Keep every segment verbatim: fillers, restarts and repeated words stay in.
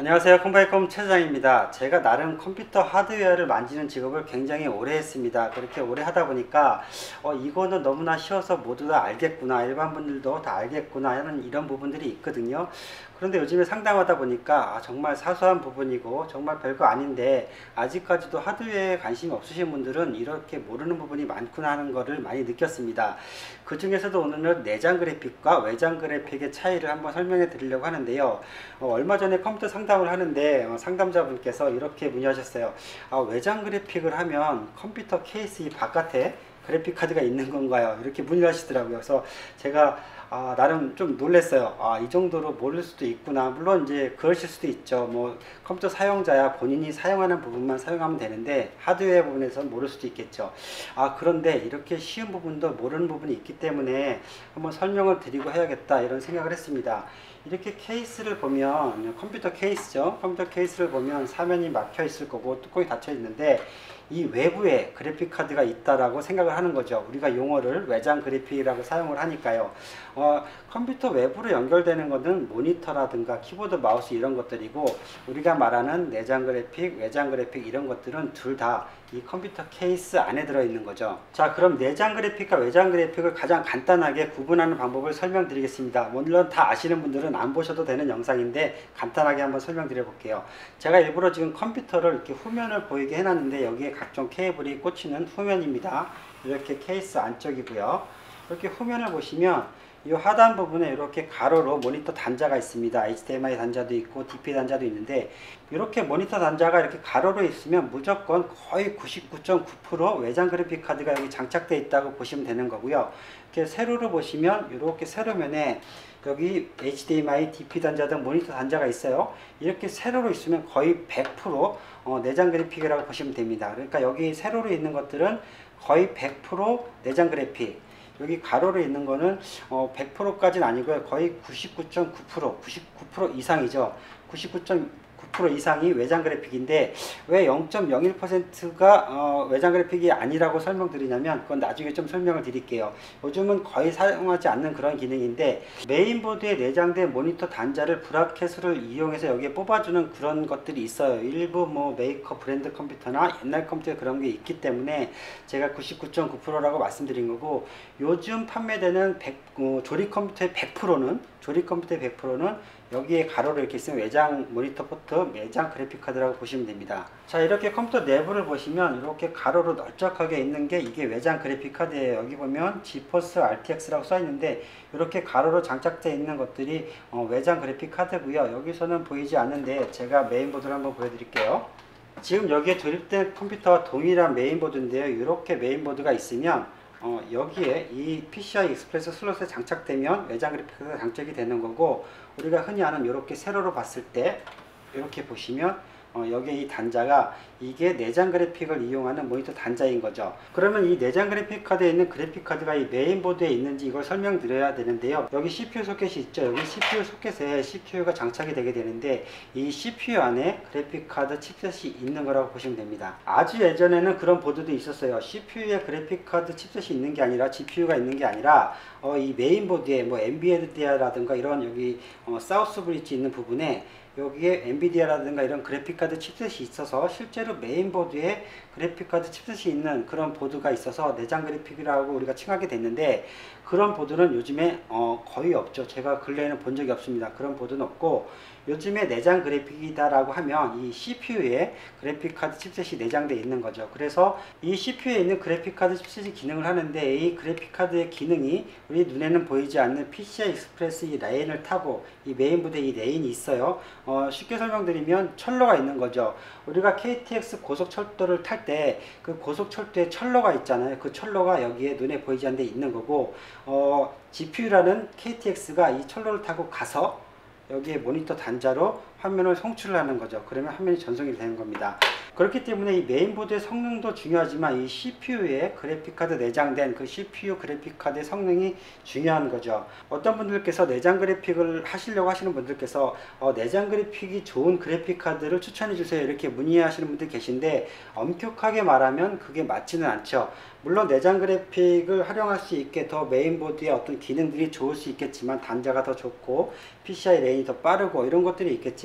안녕하세요. 컴바이컴 최 사장입니다. 제가 나름 컴퓨터 하드웨어를 만지는 직업을 굉장히 오래 했습니다. 그렇게 오래 하다 보니까 어, 이거는 너무나 쉬워서 모두 다 알겠구나, 일반 분들도 다 알겠구나 하는 이런 부분들이 있거든요. 그런데 요즘에 상담하다 보니까 아, 정말 사소한 부분이고 정말 별거 아닌데 아직까지도 하드웨어에 관심이 없으신 분들은 이렇게 모르는 부분이 많구나 하는 것을 많이 느꼈습니다. 그 중에서도 오늘은 내장 그래픽과 외장 그래픽의 차이를 한번 설명해 드리려고 하는데요. 어, 얼마 전에 컴퓨터 상담을 하는데 어, 상담자분께서 이렇게 문의하셨어요. 아, 외장 그래픽을 하면 컴퓨터 케이스 이 바깥에 그래픽 카드가 있는 건가요? 이렇게 문의를 하시더라고요. 그래서 제가 아, 나름 좀 놀랐어요. 아, 이 정도로 모를 수도 있구나. 물론 이제 그러실 수도 있죠. 뭐 컴퓨터 사용자야 본인이 사용하는 부분만 사용하면 되는데 하드웨어 부분에서 모를 수도 있겠죠. 아, 그런데 이렇게 쉬운 부분도 모르는 부분이 있기 때문에 한번 설명을 드리고 해야겠다 이런 생각을 했습니다. 이렇게 케이스를 보면 컴퓨터 케이스죠. 컴퓨터 케이스를 보면 사면이 막혀 있을 거고 뚜껑이 닫혀 있는데 이 외부에 그래픽 카드가 있다라고 생각을 하는 거죠. 우리가 용어를 외장 그래픽이라고 사용을 하니까요. 어, 컴퓨터 외부로 연결되는 것은 모니터라든가 키보드, 마우스 이런 것들이고 우리가 말하는 내장 그래픽, 외장 그래픽 이런 것들은 둘 다 이 컴퓨터 케이스 안에 들어있는 거죠. 자, 그럼 내장 그래픽과 외장 그래픽을 가장 간단하게 구분하는 방법을 설명드리겠습니다. 물론 다 아시는 분들은 안 보셔도 되는 영상인데 간단하게 한번 설명드려 볼게요. 제가 일부러 지금 컴퓨터를 이렇게 후면을 보이게 해놨는데 여기에 각종 케이블이 꽂히는 후면입니다. 이렇게 케이스 안쪽이고요. 이렇게 후면을 보시면 이 하단 부분에 이렇게 가로로 모니터 단자가 있습니다. 에이치디엠아이 단자도 있고 디피 단자도 있는데 이렇게 모니터 단자가 이렇게 가로로 있으면 무조건 거의 구십구 점 구 퍼센트 외장 그래픽 카드가 여기 장착되어 있다고 보시면 되는 거고요. 이렇게 세로로 보시면 이렇게 세로면에 여기 에이치디엠아이, 디피 단자 등 모니터 단자가 있어요. 이렇게 세로로 있으면 거의 백 퍼센트 어, 내장 그래픽이라고 보시면 됩니다. 그러니까 여기 세로로 있는 것들은 거의 백 퍼센트 내장 그래픽, 여기 가로로 있는 거는 어 백 퍼센트까지는 아니고요. 거의 구십구 점 구 퍼센트, 구십구 퍼센트 이상이죠. 구십구 점 구 퍼센트 이상이 외장 그래픽인데 왜 영 점 영일 퍼센트가 어 외장 그래픽이 아니라고 설명드리냐면 그건 나중에 좀 설명을 드릴게요. 요즘은 거의 사용하지 않는 그런 기능인데 메인보드에 내장된 모니터 단자를 브라켓을 이용해서 여기에 뽑아주는 그런 것들이 있어요. 일부 뭐 메이커 브랜드 컴퓨터나 옛날 컴퓨터에 그런 게 있기 때문에 제가 구십구 점 구 퍼센트라고 말씀드린 거고, 요즘 판매되는 백, 어, 조립 컴퓨터의 백 퍼센트는 조립 컴퓨터의 백 퍼센트는 여기에 가로로 이렇게 있으면 외장 모니터 포트, 외장 그래픽 카드라고 보시면 됩니다. 자, 이렇게 컴퓨터 내부를 보시면 이렇게 가로로 널쩍하게 있는 게 이게 외장 그래픽 카드예요. 여기 보면 지포스 알티엑스라고 써 있는데 이렇게 가로로 장착되어 있는 것들이 어, 외장 그래픽 카드고요. 여기서는 보이지 않는데 제가 메인보드를 한번 보여드릴게요. 지금 여기에 조립된 컴퓨터와 동일한 메인보드인데요. 이렇게 메인보드가 있으면 어, 여기에 이 피시아이 익스프레스 슬롯에 장착되면 외장 그래픽카드가 장착이 되는 거고, 우리가 흔히 아는 이렇게 세로로 봤을 때 이렇게 보시면 어, 여기에 이 단자가 이게 내장 그래픽을 이용하는 모니터 단자인 거죠. 그러면 이 내장 그래픽 카드에 있는 그래픽 카드가 이 메인보드에 있는지 이걸 설명드려야 되는데요. 여기 씨피유 소켓이 있죠. 여기 씨피유 소켓에 씨피유가 장착이 되게 되는데 이 씨피유 안에 그래픽 카드 칩셋이 있는 거라고 보시면 됩니다. 아주 예전에는 그런 보드도 있었어요. 씨피유에 그래픽 카드 칩셋이 있는 게 아니라 지피유가 있는 게 아니라 어, 이 메인보드에 뭐 엔비디아라든가 이런 여기 어, 사우스 브릿지 있는 부분에 여기에 엔비디아라든가 이런 그래픽카드 칩셋이 있어서 실제로 메인보드에 그래픽카드 칩셋이 있는 그런 보드가 있어서 내장 그래픽이라고 우리가 칭하게 됐는데, 그런 보드는 요즘에 어 거의 없죠. 제가 근래에는 본 적이 없습니다. 그런 보드는 없고, 요즘에 내장 그래픽이다 라고 하면 이 씨피유에 그래픽카드 칩셋이 내장되어 있는 거죠. 그래서 이 씨피유에 있는 그래픽카드 칩셋이 기능을 하는데 이 그래픽카드의 기능이 우리 눈에는 보이지 않는 피시아이 익스프레스 이 레인을 타고 이 메인보드에 이 레인이 있어요. 어, 쉽게 설명드리면 철로가 있는 거죠. 우리가 케이티엑스 고속철도를 탈 때 그 고속철도에 철로가 있잖아요. 그 철로가 여기에 눈에 보이지 않는 데 있는 거고, 어, 지피유라는 케이티엑스가 이 철로를 타고 가서 여기에 모니터 단자로 화면을 송출을 하는 거죠. 그러면 화면이 전송이 되는 겁니다. 그렇기 때문에 이 메인보드의 성능도 중요하지만 이 씨피유에 그래픽카드 내장된 그 씨피유 그래픽카드의 성능이 중요한 거죠. 어떤 분들께서 내장 그래픽을 하시려고 하시는 분들께서 어, 내장 그래픽이 좋은 그래픽카드를 추천해 주세요 이렇게 문의하시는 분들 계신데, 엄격하게 말하면 그게 맞지는 않죠. 물론 내장 그래픽을 활용할 수 있게 더 메인보드의 어떤 기능들이 좋을 수 있겠지만 단자가 더 좋고 피시아이 레인이 더 빠르고 이런 것들이 있겠지만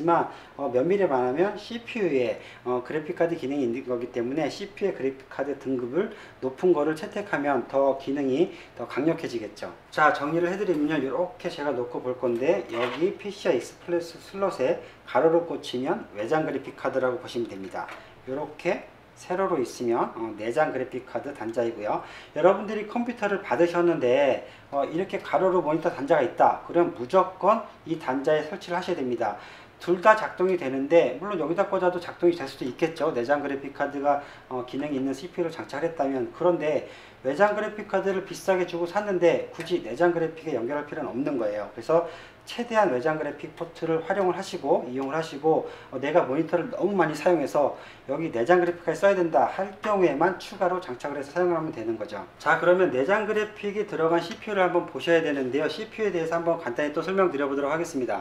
하지만 어, 면밀히 말하면 씨피유에 어, 그래픽카드 기능이 있는 거기 때문에 씨피유의 그래픽카드 등급을 높은 거를 채택하면 더 기능이 더 강력해지겠죠. 자, 정리를 해드리면 이렇게 제가 놓고 볼 건데, 여기 피시아이 익스플레스 슬롯에 가로로 꽂히면 외장 그래픽카드라고 보시면 됩니다. 이렇게 세로로 있으면 어, 내장 그래픽카드 단자이고요. 여러분들이 컴퓨터를 받으셨는데 어, 이렇게 가로로 모니터 단자가 있다, 그럼 무조건 이 단자에 설치를 하셔야 됩니다. 둘 다 작동이 되는데, 물론 여기다 꽂아도 작동이 될 수도 있겠죠. 내장 그래픽카드가 어, 기능이 있는 씨피유를 장착했다면. 그런데 외장 그래픽카드를 비싸게 주고 샀는데 굳이 내장 그래픽에 연결할 필요는 없는 거예요. 그래서 최대한 외장 그래픽 포트를 활용을 하시고 이용을 하시고, 어, 내가 모니터를 너무 많이 사용해서 여기 내장 그래픽까지 써야 된다 할 경우에만 추가로 장착을 해서 사용을 하면 되는 거죠. 자, 그러면 내장 그래픽이 들어간 씨피유를 한번 보셔야 되는데요. 씨피유에 대해서 한번 간단히 또 설명드려 보도록 하겠습니다.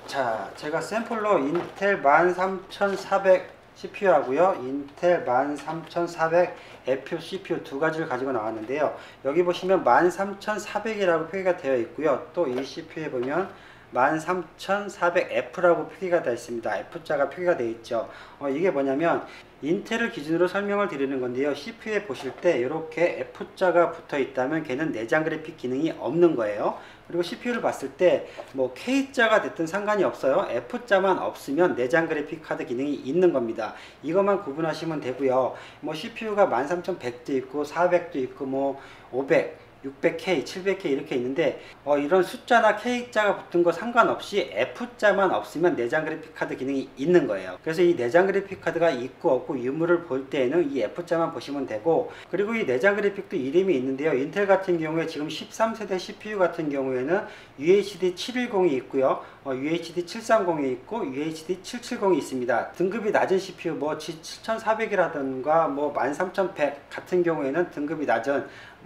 자, 제가 샘플로 인텔 일 삼 사 공 공 씨피유 하고요, 인텔 일 삼 사 공 공 에프 씨피유 두 가지를 가지고 나왔는데요. 여기 보시면 일 삼 사 공 공이라고 표기가 되어 있고요. 또 이 씨피유에 보면 일 삼 사 공 공 에프라고 표기가 되어 있습니다. F자가 표기가 되어 있죠. 어, 이게 뭐냐면 인텔을 기준으로 설명을 드리는 건데요. 씨피유에 보실 때 이렇게 F자가 붙어 있다면 걔는 내장 그래픽 기능이 없는 거예요. 그리고 씨피유를 봤을 때 뭐 K자가 됐든 상관이 없어요. F자만 없으면 내장 그래픽 카드 기능이 있는 겁니다. 이것만 구분하시면 되고요. 뭐 씨피유가 일 삼 일 공도 있고 사백도 있고 뭐 오백, 육백 케이, 칠백 케이 이렇게 있는데 어, 이런 숫자나 K자가 붙은 거 상관없이 F자만 없으면 내장 그래픽카드 기능이 있는 거예요. 그래서 이 내장 그래픽카드가 있고 없고 유무를 볼 때에는 이 F자만 보시면 되고, 그리고 이 내장 그래픽도 이름이 있는데요. 인텔 같은 경우에 지금 십삼 세대 씨피유 같은 경우에는 유에이치디 칠백십이 있고요, 어, 유에이치디 칠백삼십이 있고 유에이치디 칠백칠십이 있습니다. 등급이 낮은 씨피유 뭐 지 칠천사백이라든가 뭐 일 삼 일 공 같은 경우에는 등급이 낮은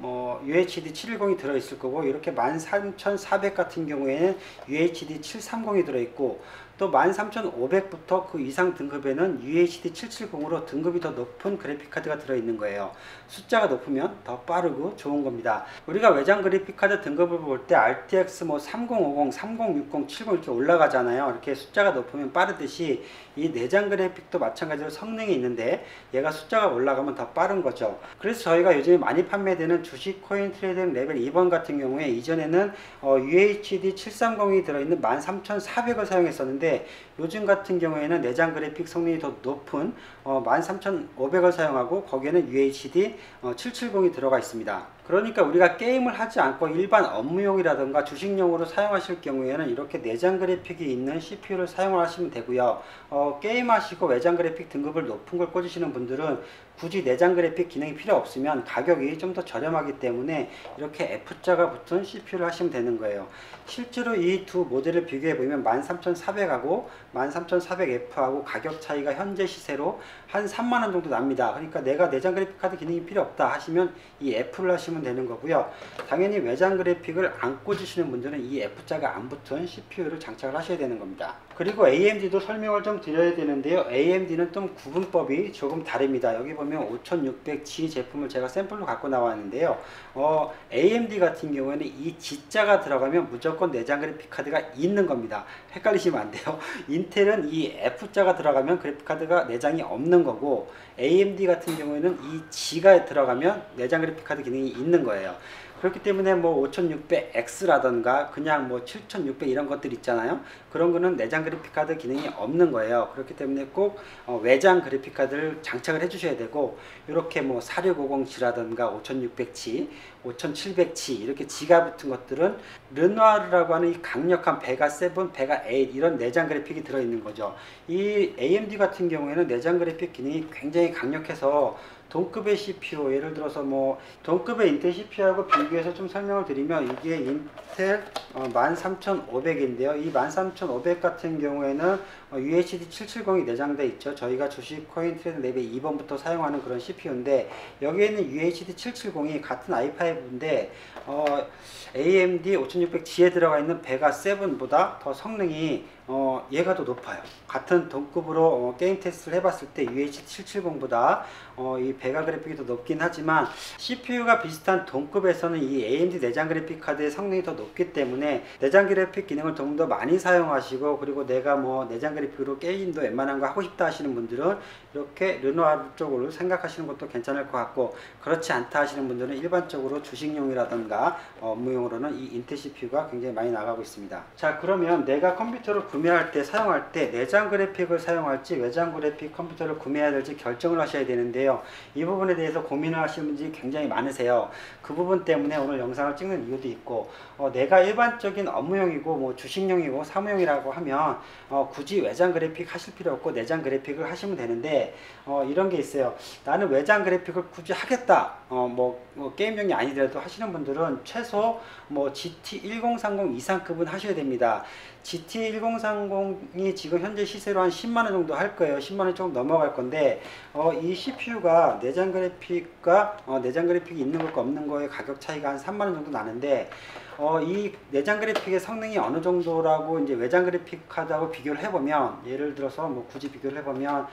뭐 유에이치디 칠백십이 들어있을 거고, 이렇게 일 삼 사 공 공 같은 경우에는 유에이치디 칠백삼십이 들어있고, 또 일 삼 오백부터 그 이상 등급에는 유에이치디 칠백칠십으로 등급이 더 높은 그래픽카드가 들어있는 거예요. 숫자가 높으면 더 빠르고 좋은 겁니다. 우리가 외장 그래픽카드 등급을 볼 때 알티엑스 뭐 삼공오공, 삼공육공, 칠십 이렇게 올라가잖아요. 이렇게 숫자가 높으면 빠르듯이 이 내장 그래픽도 마찬가지로 성능이 있는데 얘가 숫자가 올라가면 더 빠른 거죠. 그래서 저희가 요즘에 많이 판매되는 주식 코인 트레이딩 레벨 이 번 같은 경우에 이전에는 어, 유에이치디 칠백삼십이 들어있는 일 삼 사 공 공을 사용했었는데, 요즘 같은 경우에는 내장 그래픽 성능이 더 높은 어, 일 삼 오백을 사용하고 거기에는 유에이치디 어, 칠백칠십이 들어가 있습니다. 그러니까 우리가 게임을 하지 않고 일반 업무용이라든가 주식용으로 사용하실 경우에는 이렇게 내장 그래픽이 있는 씨피유를 사용을 하시면 되고요. 어, 게임하시고 외장 그래픽 등급을 높은 걸 꽂으시는 분들은 굳이 내장 그래픽 기능이 필요 없으면 가격이 좀 더 저렴하기 때문에 이렇게 F자가 붙은 씨피유를 하시면 되는 거예요. 실제로 이 두 모델을 비교해 보면 일 삼 사 공 공하고 일 삼 사 공 에프하고 가격 차이가 현재 시세로 한 삼만 원 정도 납니다. 그러니까 내가 내장 그래픽 카드 기능이 필요 없다 하시면 이 F를 하시면 되는 거고요. 당연히 외장 그래픽을 안 꽂으시는 분들은 이 F자가 안 붙은 씨피유를 장착을 하셔야 되는 겁니다. 그리고 에이엠디도 설명을 좀 드려야 되는데요. 에이엠디는 좀 구분법이 조금 다릅니다. 여기 보면 오천육백 지 제품을 제가 샘플로 갖고 나왔는데요. 어, 에이엠디 같은 경우에는 이 G자가 들어가면 무조건 내장 그래픽 카드가 있는 겁니다. 헷갈리시면 안 돼요. 인텔은 이 F자가 들어가면 그래픽 카드가 내장이 없는 거고, 에이엠디 같은 경우에는 이 G가 들어가면 내장 그래픽 카드 기능이 있는 거예요. 그렇기 때문에 뭐 오천육백 엑스라던가 그냥 뭐 칠천육백 이런 것들 있잖아요. 그런 거는 내장 그래픽카드 기능이 없는 거예요. 그렇기 때문에 꼭 어, 외장 그래픽카드를 장착을 해 주셔야 되고, 이렇게 뭐 사육오공 지라던가 오천육백 지, 오천칠백 지 이렇게 지가 붙은 것들은 르누아르라고 하는 이 강력한 베가 칠, 베가 팔 이런 내장 그래픽이 들어있는 거죠. 이 에이엠디 같은 경우에는 내장 그래픽 기능이 굉장히 강력해서 동급의 씨피유, 예를 들어서 뭐 동급의 인텔 씨피유하고 비교해서 좀 설명을 드리면, 이게 인텔 어, 일 삼 오백인데요. 이 일 삼 오백 같은 경우에는 어, 유에이치디 칠백칠십이 내장되어 있죠. 저희가 주식 코인 트레이딩 레벨 이 번부터 사용하는 그런 씨피유인데, 여기에는 유에이치디 칠백칠십이 같은 아이 파이브인데 어, 에이엠디 오천육백 지에 들어가 있는 베가 칠보다 더 성능이 어, 얘가 더 높아요. 같은 동급으로 어, 게임 테스트를 해봤을 때 유에이치디 칠백칠십보다 어, 이 배가 그래픽이 더 높긴 하지만 씨피유가 비슷한 동급에서는 이 에이엠디 내장 그래픽 카드의 성능이 더 높기 때문에 내장 그래픽 기능을 좀 더 많이 사용하시고, 그리고 내가 뭐 내장 그래픽으로 게임도 웬만한 거 하고 싶다 하시는 분들은 이렇게 르노아르 쪽으로 생각하시는 것도 괜찮을 것 같고, 그렇지 않다 하시는 분들은 일반적으로 주식용이라던가 업무용으로는 이 인텔 씨피유가 굉장히 많이 나가고 있습니다. 자, 그러면 내가 컴퓨터를 구매할 때 사용할 때 내장 그래픽을 사용할지 외장 그래픽 컴퓨터를 구매해야 될지 결정을 하셔야 되는데요. 이 부분에 대해서 고민을 하시는 분들이 굉장히 많으세요. 그 부분 때문에 오늘 영상을 찍는 이유도 있고, 어, 내가 일반적인 업무용이고 뭐 주식용이고 사무용이라고 하면 어, 굳이 외장 그래픽 하실 필요 없고 내장 그래픽을 하시면 되는데, 어, 이런 게 있어요. 나는 외장 그래픽을 굳이 하겠다, 어, 뭐, 뭐 게임용이 아니더라도 하시는 분들은 최소 뭐 지티 천삼십 이상급은 하셔야 됩니다. 지티 천삼십이 지금 현재 시세로 한 십만 원 정도 할 거예요. 십만 원 조금 넘어갈 건데, 어, 이 씨피유가 내장 그래픽과 어, 내장 그래픽이 있는 것과 없는 거의 가격 차이가 한 삼만 원 정도 나는데, 어, 이 내장 그래픽의 성능이 어느 정도라고 이제 외장 그래픽 카드하고 비교를 해보면, 예를 들어서 뭐 굳이 비교를 해보면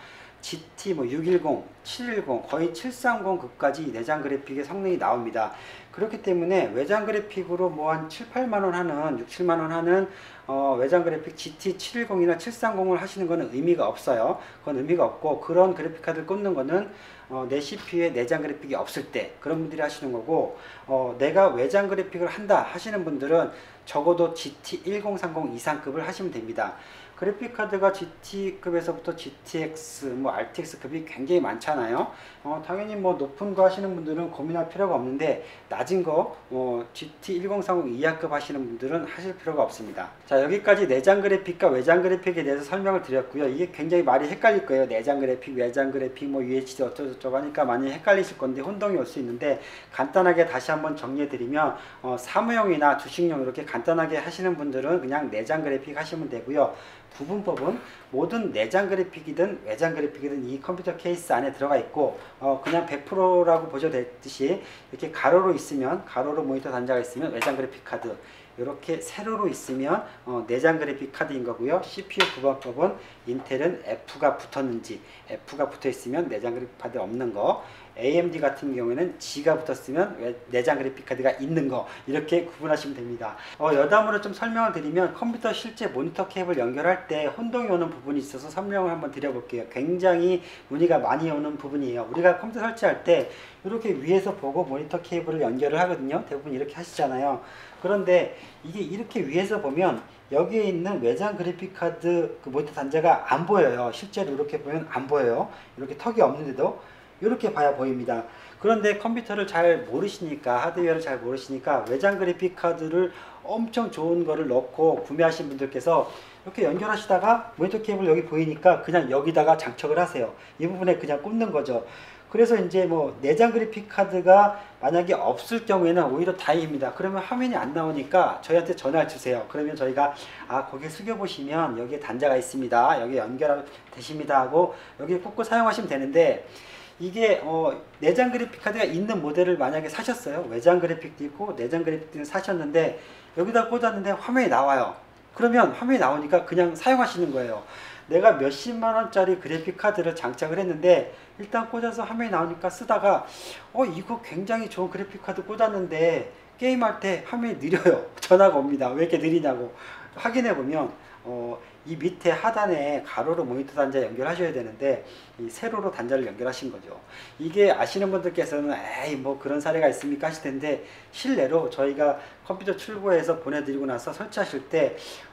지티 뭐 육백십, 칠백십, 거의 칠백삼십급까지 내장 그래픽의 성능이 나옵니다. 그렇기 때문에 외장 그래픽으로 뭐 한 칠, 팔만 원 하는, 육, 칠만 원 하는 어, 외장 그래픽 지티 칠백십이나 칠백삼십을 하시는 거는 의미가 없어요. 그건 의미가 없고, 그런 그래픽 카드를 꽂는 거는 어, 내 씨피유에 내장 그래픽이 없을 때 그런 분들이 하시는 거고, 어, 내가 외장 그래픽을 한다 하시는 분들은 적어도 지티 천삼십 이상급을 하시면 됩니다. 그래픽 카드가 지티급에서부터 지티엑스, 뭐 알티엑스급이 굉장히 많잖아요. 어, 당연히 뭐 높은 거 하시는 분들은 고민할 필요가 없는데, 낮은 거, 어, 지티 천삼십 이하급 하시는 분들은 하실 필요가 없습니다. 자, 여기까지 내장 그래픽과 외장 그래픽에 대해서 설명을 드렸고요. 이게 굉장히 말이 헷갈릴 거예요. 내장 그래픽, 외장 그래픽, 뭐 유에이치디 어쩌고저쩌고 하니까 많이 헷갈리실 건데, 혼동이 올 수 있는데, 간단하게 다시 한번 정리해 드리면, 어, 사무용이나 주식용 이렇게 간단하게 하시는 분들은 그냥 내장 그래픽 하시면 되고요. 구분법은 모든 내장 그래픽이든 외장 그래픽이든 이 컴퓨터 케이스 안에 들어가 있고, 어, 그냥 백 퍼센트라고 보셔도 되듯이 이렇게 가로로 있으면, 가로로 모니터 단자가 있으면 외장 그래픽 카드, 이렇게 세로로 있으면 어, 내장 그래픽 카드인 거고요. 씨피유 구분법은 인텔은 F가 붙었는지, F가 붙어 있으면 내장 그래픽 카드 없는 거, 에이엠디 같은 경우에는 G가 붙었으면 내장 그래픽 카드가 있는 거, 이렇게 구분하시면 됩니다. 어, 여담으로 좀 설명을 드리면, 컴퓨터 실제 모니터 케이블 연결할 때 혼동이 오는 부분이 있어서 설명을 한번 드려볼게요. 굉장히 문의가 많이 오는 부분이에요. 우리가 컴퓨터 설치할 때 이렇게 위에서 보고 모니터 케이블을 연결을 하거든요. 대부분 이렇게 하시잖아요. 그런데 이게 이렇게 위에서 보면 여기에 있는 외장 그래픽 카드 그 모니터 단자가 안 보여요. 실제로 이렇게 보면 안 보여요. 이렇게 턱이 없는데도 이렇게 봐야 보입니다. 그런데 컴퓨터를 잘 모르시니까, 하드웨어를 잘 모르시니까 외장 그래픽 카드를 엄청 좋은 거를 넣고 구매하신 분들께서 이렇게 연결하시다가 모니터 케이블 여기 보이니까 그냥 여기다가 장착을 하세요. 이 부분에 그냥 꽂는 거죠. 그래서 이제 뭐 내장 그래픽 카드가 만약에 없을 경우에는 오히려 다행입니다. 그러면 화면이 안 나오니까 저희한테 전화를 주세요. 그러면 저희가 아, 거기 숙여 보시면 여기에 단자가 있습니다, 여기 연결되십니다 하고 여기 꽂고 사용하시면 되는데, 이게 어, 내장 그래픽 카드가 있는 모델을 만약에 사셨어요. 외장 그래픽도 있고 내장 그래픽도 사셨는데 여기다 꽂았는데 화면이 나와요. 그러면 화면이 나오니까 그냥 사용하시는 거예요. 내가 몇십만 원짜리 그래픽 카드를 장착을 했는데 일단 꽂아서 화면이 나오니까 쓰다가 어 이거 굉장히 좋은 그래픽 카드 꽂았는데 게임할 때 화면이 느려요. 전화가 옵니다. 왜 이렇게 느리냐고. 확인해 보면 어, 이 밑에 하단에 가로로 모니터 단자 연결하셔야 되는데 이 세로로 단자를 연결하신 거죠. 이게 아시는 분들께서는 에이 뭐 그런 사례가 있습니까 하실 텐데, 실례로 저희가 컴퓨터 출고해서 보내드리고 나서 설치하실 때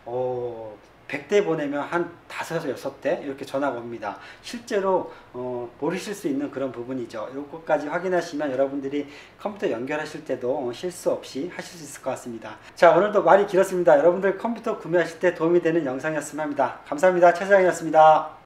어, 백 대 보내면 한 다섯, 여섯 대 이렇게 전화가 옵니다. 실제로 어, 모르실 수 있는 그런 부분이죠. 이것까지 확인하시면 여러분들이 컴퓨터 연결하실 때도 실수 없이 하실 수 있을 것 같습니다. 자, 오늘도 말이 길었습니다. 여러분들 컴퓨터 구매하실 때 도움이 되는 영상이었으면 합니다. 감사합니다. 최 사장이었습니다.